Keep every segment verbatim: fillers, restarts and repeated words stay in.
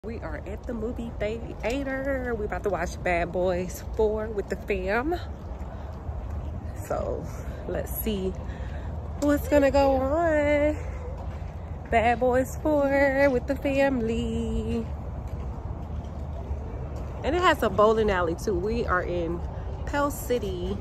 We are at the movie theater. We about to watch Bad Boys four with the fam. So let's see what's gonna go on. Bad Boys four with the family. And it has a bowling alley too. We are in Pell City.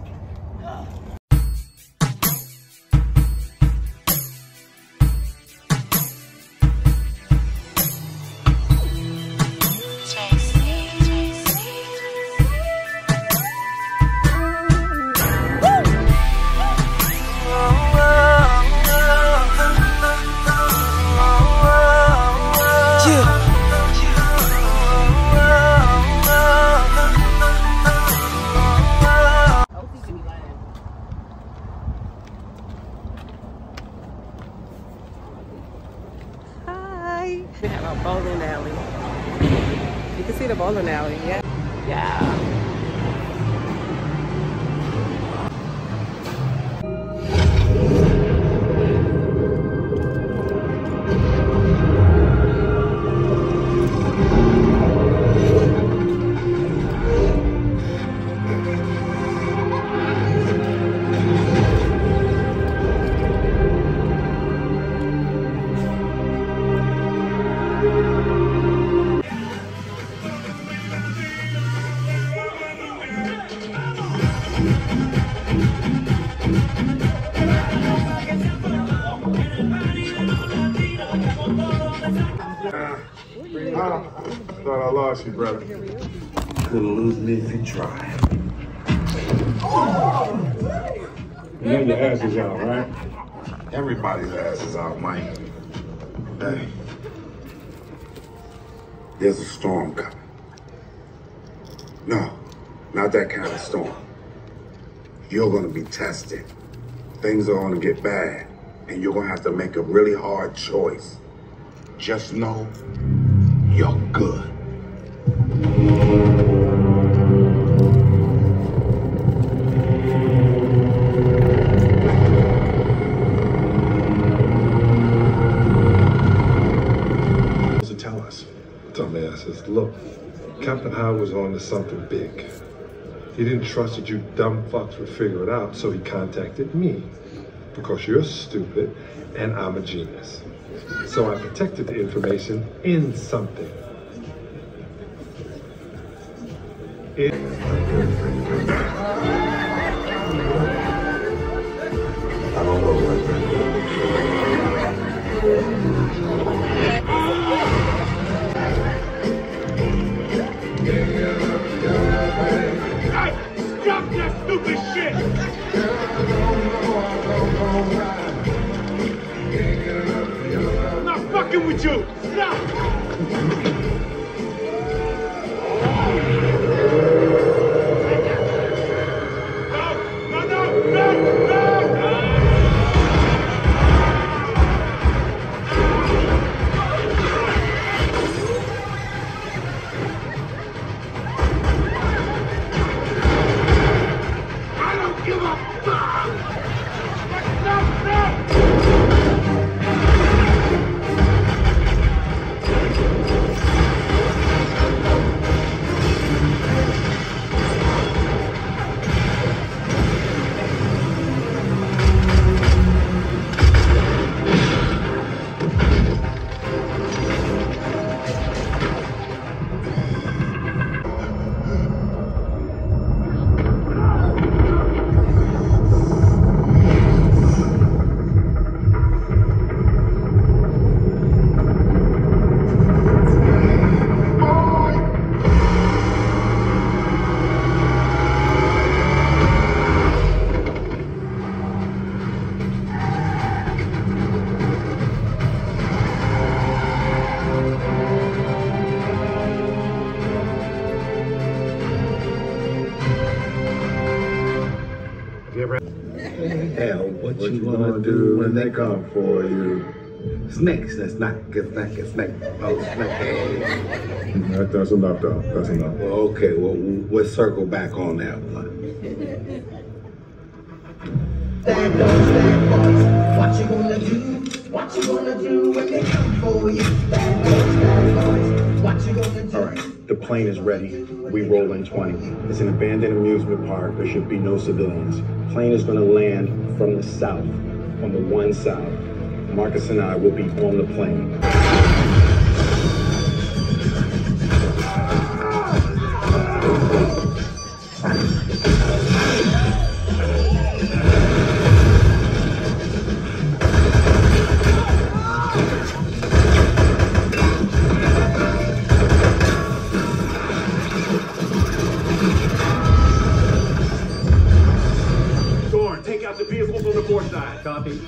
We have a bowling alley. You can see the bowling alley, yeah. Yeah. Uh, thought I lost you, brother. Couldn't lose me if you tried. You know your ass is out, right? Everybody's ass is out, Mike. Hey, there's a storm coming. No, not that kind of storm. You're gonna be tested. Things are gonna get bad, and you're gonna have to make a really hard choice. Just know you're good. So tell us, dumbasses, look, Captain Howard was on to something big. He didn't trust that you dumb fucks would figure it out, so he contacted me. Because you're stupid and I'm a genius. So I protected the information in something. It I don't know what. Hey, stop that stupid shit! I'm not fucking with you! Stop! Hell, what, what you gonna, gonna do when they come for you? Snakes, that's not good, snake, snake, oh, snake. That, that's enough, though. That's enough. Well, okay, well, we'll circle back on that one. Stand up, stand boys. What you gonna do? What you gonna do when they come for you? Stand up, stand boys. plane is ready. We roll in twenty. It's an abandoned amusement park. There should be no civilians. Plane is going to land from the south, on the one side. Marcus and I will be on the plane. Take out the vehicles on the port side. Copy.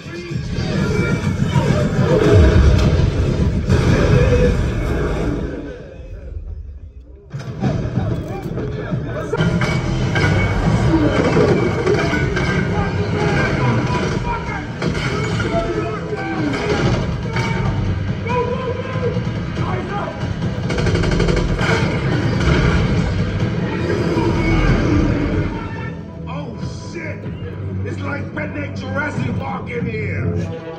Jurassic Park in here.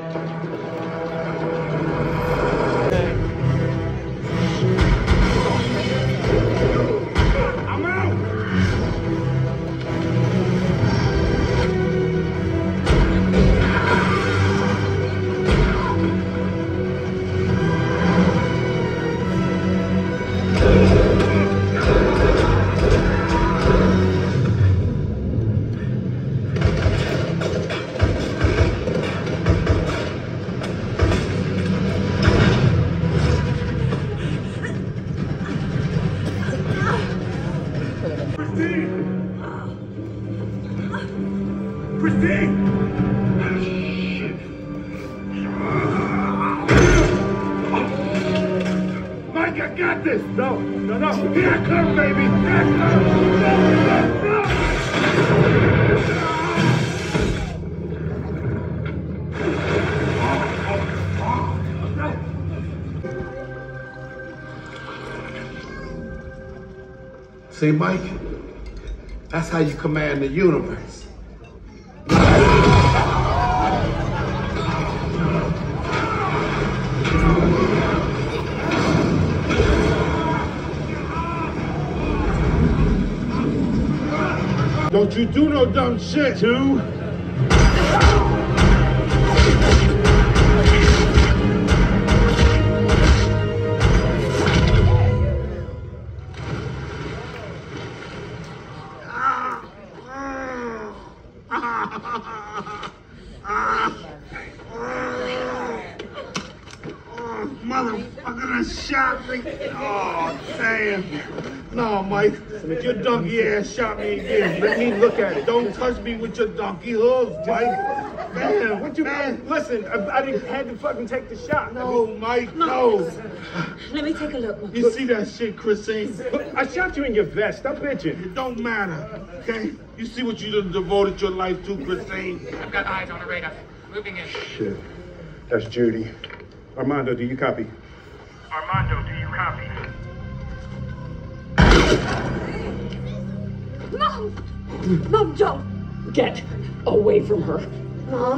I'm out. Christine! Mike, I got this! No, no, no! Here I come, baby! Here I come! No, no, no! See, Mike? That's how you command the universe. Don't you do no dumb shit, too. Motherfucker that shot me. Oh, damn. No, Mike. If your donkey ass shot me again, let me look at it. Don't touch me with your donkey hooves, Mike. Man, what you, man? Listen, I, I didn't had to fucking take the shot. No, Mike, no. no. Let me take a look. You see that shit, Christine? I shot you in your vest. Stop bitching. It don't matter, okay? You see what you done devoted your life to, Christine? I've got eyes on the radar. Moving in. Shit. That's Judy. Armando, do you copy? Armando, do you copy? Mom! Mom, don't! Get away from her. Mom?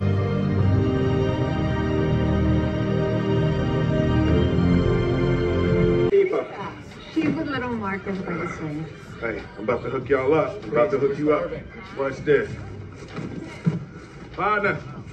Keep up. Keep with little Marcus by the swing. Hey, I'm about to hook y'all up. I'm about to hook you up. Watch this. Partner.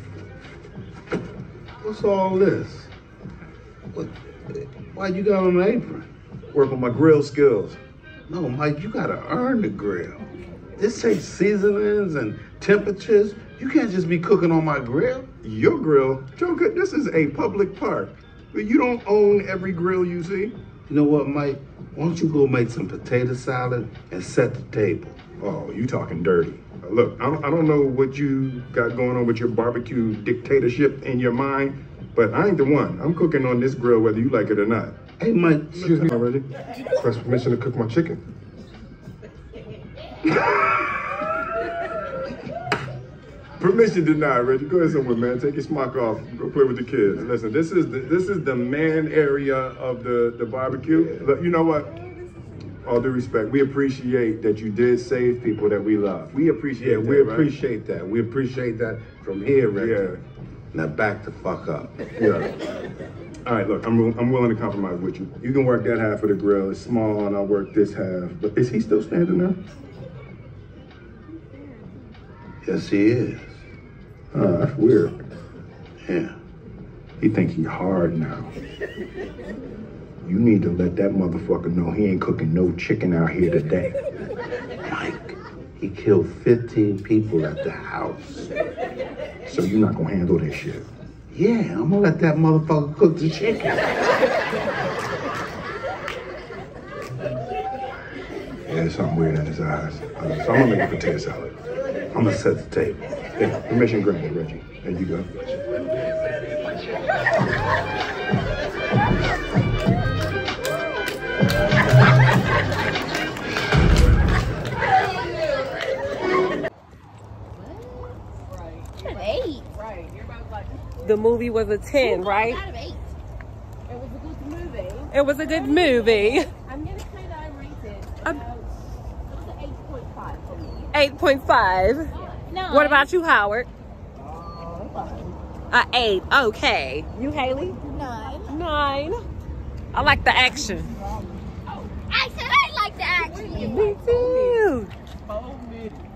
What's all this? What? Why you got on an apron? Work on my grill skills. No, Mike, you gotta earn the grill. This takes seasonings and temperatures. You can't just be cooking on my grill. Your grill? Joker, this is a public park. You don't own every grill you see. You know what, Mike? Why don't you go make some potato salad and set the table? Oh, you talking dirty. Uh, look, I don't, I don't know what you got going on with your barbecue dictatorship in your mind, but I ain't the one. I'm cooking on this grill whether you like it or not. Hey, Mike. Excuse me, already? Request permission to cook my chicken. Permission denied, Reggie. Go ahead somewhere, man. Take your smock off. Go play with the kids. Listen, this is the this is the man area of the, the barbecue. Look, you know what? All due respect, we appreciate that you did save people that we love. We appreciate Yeah, that, we right? appreciate that. We appreciate that from here, Reggie. Yeah. Now back the fuck up. Yeah. All right, look, I'm, I'm willing to compromise with you. You can work that half of the grill. It's small, and I'll work this half. But is he still standing there? Yes, he is. Oh, that's weird. Yeah. He think he hard now. You need to let that motherfucker know he ain't cooking no chicken out here today. Mike, he killed fifteen people at the house. So you're not gonna handle this shit? Yeah, I'm gonna let that motherfucker cook the chicken. Yeah, there's something weird in his eyes. Uh, so I'm gonna make a potato salad. I'm gonna set the table. Yeah, permission granted, Reggie. There you go. Eight. Right. Everybody was like, The movie was a ten, right? out of eight. It was a good movie. It was a good movie. I'm gonna say that I rated it Um, about, it was an eight point five for me. eight point five. No. What about you, Howard? Uh, fine. A eight. Okay. You, Haley? Nine. Nine. I like the action. I said I like the action. Me too. Oh,